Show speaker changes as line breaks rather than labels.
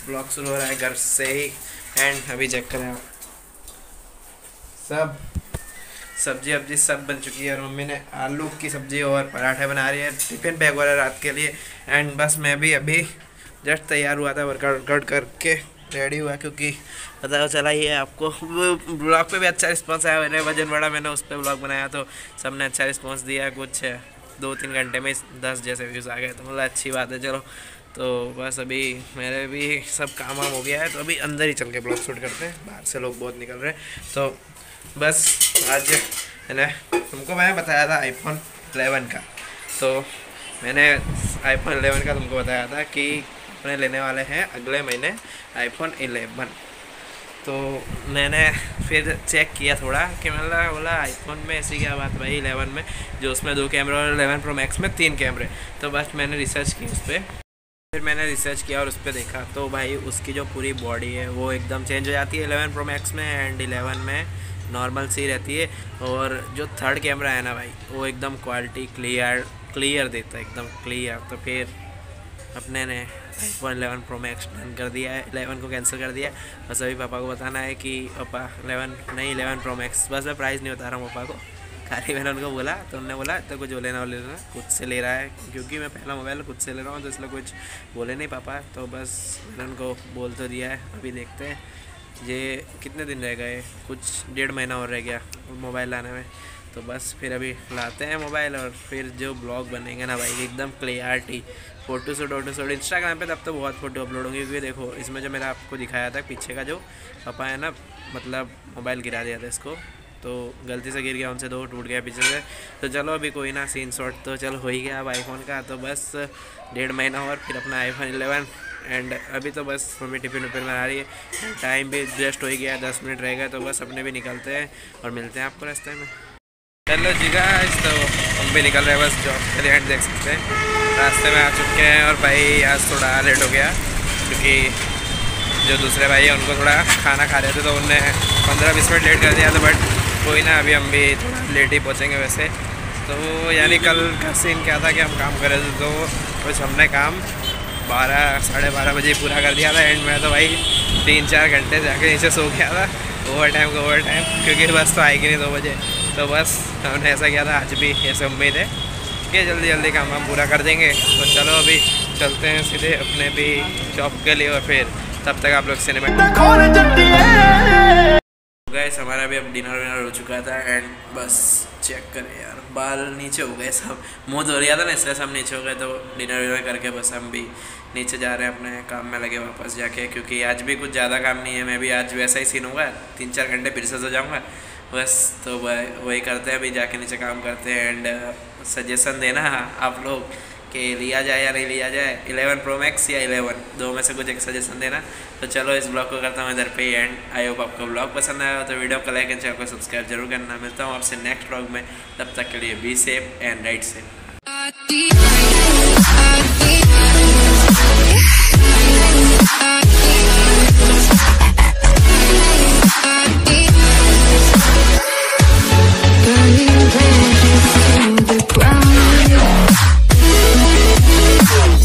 Blog शुरू हो रहा है घर से ही। एंड अभी चेक करें आप, सब सब्जी वब्जी सब बन चुकी है और मम्मी ने आलू की सब्ज़ी और पराठे बना रही है, टिफ़िन पैक हो रहा है रात के लिए। एंड बस मैं भी अभी जस्ट तैयार हुआ था, वर्कआउट करके रेडी हुआ, क्योंकि पता चला ही है आपको ब्लॉग पे भी अच्छा रिस्पांस आया। मैंने वजन बढ़ा, मैंने उस पर ब्लॉग बनाया तो सबने अच्छा रिस्पांस दिया। कुछ 2-3 घंटे में 10 जैसे व्यूज़ आ गए, तो मतलब अच्छी बात है। चलो तो बस अभी मेरे भी सब काम वाम हो गया है, तो अभी अंदर ही चल के ब्लॉग शूट करते हैं। बाहर से लोग बहुत निकल रहे हैं, तो बस आज है ना, तुमको मैंने बताया था iPhone 11 का, तो मैंने iPhone 11 का तुमको बताया था कि अपने लेने वाले हैं अगले महीने iPhone 11। तो मैंने फिर चेक किया थोड़ा कि मतलब बोला आईफोन में ऐसी क्या बात भाई 11 में, जो उसमें 2 कैमरे और 11 Pro Max में 3 कैमरे। तो बस मैंने रिसर्च की उस पर, फिर मैंने रिसर्च किया और उस पर देखा तो भाई उसकी जो पूरी बॉडी है वो एकदम चेंज हो जाती है 11 Pro Max में, एंड 11 में नॉर्मल सी रहती है। और जो थर्ड कैमरा है ना भाई, वो एकदम क्वालिटी क्लियर देता है, एकदम क्लियर। तो फिर अपने ने iPhone 11 Pro Max डन कर दिया है, 11 को कैंसिल कर दिया है। बस अभी पापा को बताना है कि पापा 11 नहीं 11 Pro Max, बस मैं प्राइस नहीं बता रहा हूँ पापा को, खाली मैंने उनको बोला तो उन्होंने बोला तो कुछ जो लेना वो ले लेना, खुद से ले रहा है क्योंकि मैं पहला मोबाइल खुद से ले रहा हूँ, तो इसलिए कुछ बोले नहीं पापा। तो बस मैंने उनको बोल तो दिया है। अभी देखते हैं ये कितने दिन रह गए, कुछ 1.5 महीना और रह गया मोबाइल लाने में। तो बस फिर अभी लाते हैं मोबाइल, और फिर जो ब्लॉग बनेंगे ना भाई एकदम क्लियरिटी, फ़ोटो शूट इंस्टाग्राम पे तब तो बहुत फ़ोटो अपलोड होंगी। क्योंकि देखो इसमें जो मैंने आपको दिखाया था पीछे का, जो पापा है ना, मतलब मोबाइल गिरा दिया था इसको, तो गलती से गिर गया, उनसे 2 टूट गया पीछे से। तो चलो अभी कोई ना, सीन शॉट तो चलो हो ही गया अब आईफोन का। तो बस 1.5 महीना और फिर अपना iPhone 11। एंड अभी तो बस मम्मी टिफिन बना रही है, टाइम भी जस्ट हो ही गया, 10 मिनट रह गए। तो बस अपने भी निकलते हैं और मिलते हैं आपको रास्ते में। चलो जी गाइस, तो हम भी निकल रहे हैं बस जॉब के लिए। एंड देख सकते हैं रास्ते में आ चुके हैं, और भाई आज थोड़ा लेट हो गया क्योंकि जो दूसरे भाई हैं उनको थोड़ा खाना खा रहे थे, तो उनने 15-20 मिनट लेट कर दिया था। बट कोई ना, अभी हम भी थोड़ा लेट ही पहुँचेंगे वैसे तो। यानी कल का सीन क्या था कि हम काम कर रहे थे, तो कुछ हमने काम 12-12:30 बजे पूरा कर दिया था। एंड मैं तो भाई 3-4 घंटे जाके नीचे सो गया था, ओवर टाइम, क्योंकि बस तो आएगी नहीं 2 बजे। तो बस हमने ऐसा किया था, आज भी ऐसे उम्मीद है कि जल्दी जल्दी काम हम पूरा कर देंगे। तो चलो अभी चलते हैं सीधे अपने भी जॉब के लिए, और फिर तब तक आप लोग सिनेमा गैस। हमारा भी अब डिनर हो चुका था। एंड बस चेक करें यार, बाल नीचे हो गए सब, मुँह धो लिया था ना इसलिए सब नीचे हो गए। तो डिनर करके बस हम भी नीचे जा रहे हैं, अपने काम में लगे वापस जाके, क्योंकि आज भी कुछ ज़्यादा काम नहीं है। मैं भी आज वैसा ही सीन होगा, 3-4 घंटे फिर से सो जाऊँगा बस। तो वही करते हैं, अभी जाके नीचे काम करते हैं। एंड सजेशन देना आप लोग कि लिया जाए या नहीं लिया जाए, 11 Pro Max या 11, 2 में से कुछ एक सजेशन देना। तो चलो इस ब्लॉग को करता हूँ इधर पे ही एंड। आई होप आपको ब्लॉग पसंद आया तो वीडियो को लाइक एंड चैनल को सब्सक्राइब जरूर करना। मिलता हूँ आपसे नेक्स्ट ब्लॉग में, तब तक के लिए be safe and right safe.